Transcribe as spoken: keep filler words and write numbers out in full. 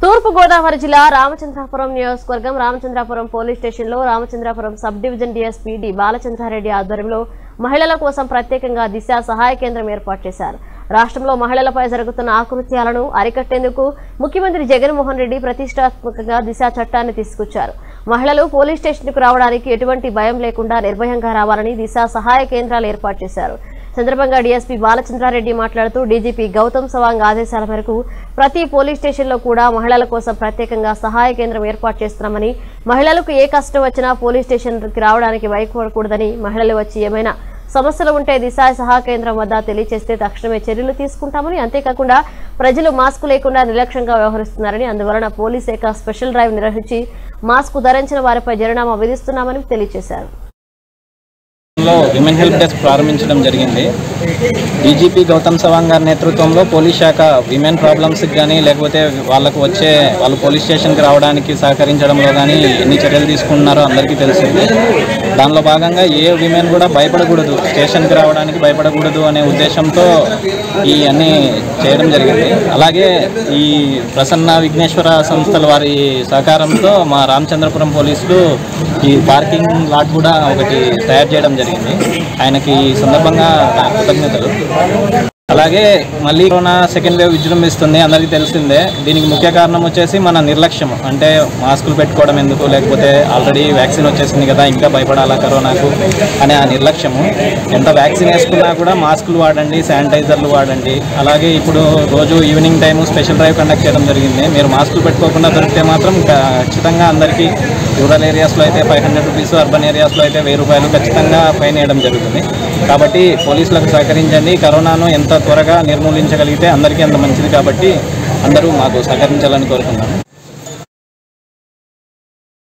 తూర్పు గోదావరి జిల్లా రామచంద్రాపురం నియోజకవర్గం రామచంద్రాపురం పోలీస్ స్టేషన్లో Ramachandrapuram sub division DSP D Balachandra Reddy ఆధ్వర్యంలో మహిళల కోసం ప్రత్యేకంగా దిశ సహాయ కేంద్రం ఏర్పాటు చేశారు. రాష్ట్రంలో మహిళలపై జరుగుతున్న ఆకృత్యాలను అరికట్టేందుకు ముఖ్యమంత్రి జగన్మోహన్ రెడ్డి ప్రతిష్టాత్మకంగా దిశ చట్టాన్ని తీసుకొచ్చారు. మహిళలు పోలీస్ స్టేషన్కు రావడానికి ఎటువంటి భయం లేకుండా నిర్భయంగా రావాలని దిశ సహాయ కేంద్రాలు ఏర్పాటు చేశారు. సందర్భంగా డీఎస్పీ బాలచంద్రారెడ్డి మాట్లాడుతూ డీజీపీ గౌతమ్ సవాంగ్ ఆదేశాల మేరకు ప్రతి పోలీస్ స్టేషన్లో కూడా మహిళల కోసం ప్రత్యేకంగా సహాయ కేంద్రం ఏర్పాటు చేస్తున్నామని, మహిళలకు ఏ కష్టం వచ్చినా పోలీస్ స్టేషన్కి రావడానికి భయపడకూడదని, మహిళలు వచ్చి ఏమైనా సమస్యలు ఉంటే దిశ సహాయ కేంద్రం వద్ద తెలియజేస్తే తక్షణమే చర్యలు తీసుకుంటామని, అంతేకాకుండా ప్రజలు మాస్క్ లేకుండా నిర్లక్ష్యంగా వ్యవహరిస్తున్నారని, అందువలన పోలీస్ శాఖ స్పెషల్ డ్రైవ్ నిర్వహించి మాస్క్ ధరించిన వారిపై జరిమానా విధిస్తున్నామని తెలియజేశారు. విమెన్ హెల్ప్ డెస్క్ ప్రారంభించడం జరిగింది. డీజీపీ గౌతమ్ సవాంగ్ గారి నేతృత్వంలో పోలీస్ శాఖ విమెన్ ప్రాబ్లమ్స్కి కానీ లేకపోతే వాళ్ళకు వచ్చే వాళ్ళు పోలీస్ స్టేషన్కి రావడానికి సహకరించడంలో కానీ ఎన్ని చర్యలు తీసుకుంటున్నారో అందరికీ తెలిసింది. దానిలో భాగంగా ఏ విమెన్ కూడా భయపడకూడదు, స్టేషన్కి రావడానికి భయపడకూడదు అనే ఉద్దేశంతో ఈ అన్నీ చేయడం జరిగింది. అలాగే ఈ ప్రసన్న విఘ్నేశ్వర సంస్థల వారి సహకారంతో మా రామచంద్రపురం పోలీసులు ఈ పార్కింగ్ లాట్ కూడా ఒకటి తయారు చేయడం జరిగింది. ఆయనకి ఈ సందర్భంగా కృతజ్ఞతలు. అలాగే మళ్ళీ కరోనా సెకండ్ వేవ్ విజృంభిస్తుంది, అందరికీ తెలిసిందే. దీనికి ముఖ్య కారణం వచ్చేసి మన నిర్లక్ష్యం. అంటే మాస్కులు పెట్టుకోవడం ఎందుకు, లేకపోతే ఆల్రెడీ వ్యాక్సిన్ వచ్చేసింది కదా ఇంకా భయపడాలా కరోనాకు అనే ఆ నిర్లక్ష్యము. ఎంత వ్యాక్సిన్ వేసుకున్నా కూడా మాస్కులు వాడండి, శానిటైజర్లు వాడండి. అలాగే ఇప్పుడు రోజు evening time special drive conduct చేయడం జరిగింది. మీరు మాస్కులు పెట్టుకోకుండా దొరికితే మాత్రం ఖచ్చితంగా అందరికీ రూరల్ ఏరియాస్లో అయితే ఫైవ్ హండ్రెడ్ రూపీస్, అర్బన్ ఏరియాస్లో అయితే వెయ్యి రూపాయలు ఖచ్చితంగా ఫైన్ వేయడం జరుగుతుంది. కాబట్టి పోలీసులకు సహకరించండి. కరోనాను ఎంత త్వరగా నిర్మూలించగలిగితే అందరికీ అంత మంచిది. కాబట్టి అందరూ మాకు సహకరించాలని కోరుకుంటున్నాను.